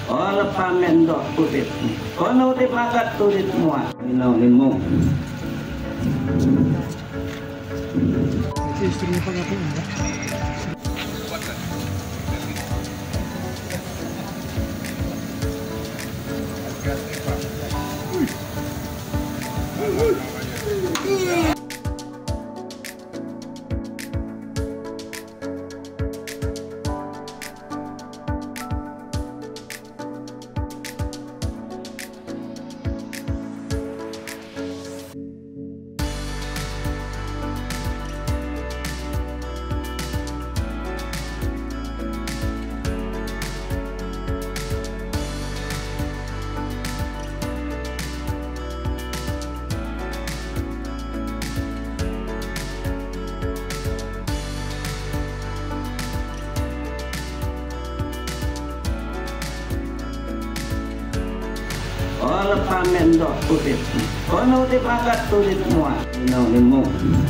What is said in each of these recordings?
oleh pamen dok kulit kono dipakat tulit muat minau limu istrinya pengapain enggak? oleh pamen dok kulit kono dipakat tulit muat minau limu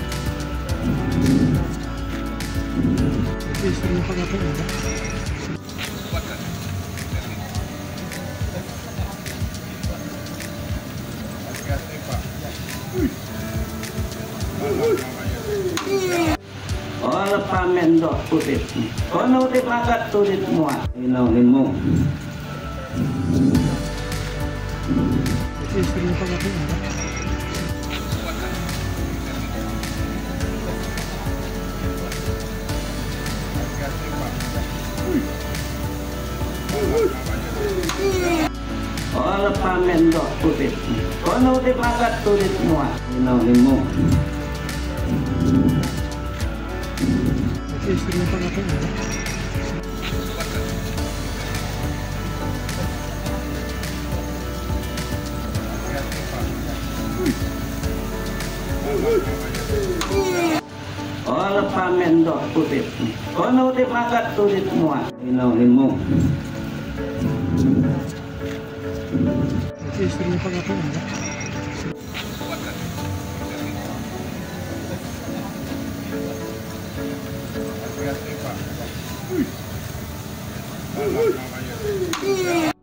Istrinya pengapain enggak? oleh pamen dok kulit kono dipakat tulit muat minau limu Istrinya pengapain enggak? oleh pamen dok kulit kono dipakat tulit muat minau limu Istrinya pengapain enggak? oleh pamen dok kulit kono dipakat tulit muat minau limu Istrinya pengapain enggak? Pak.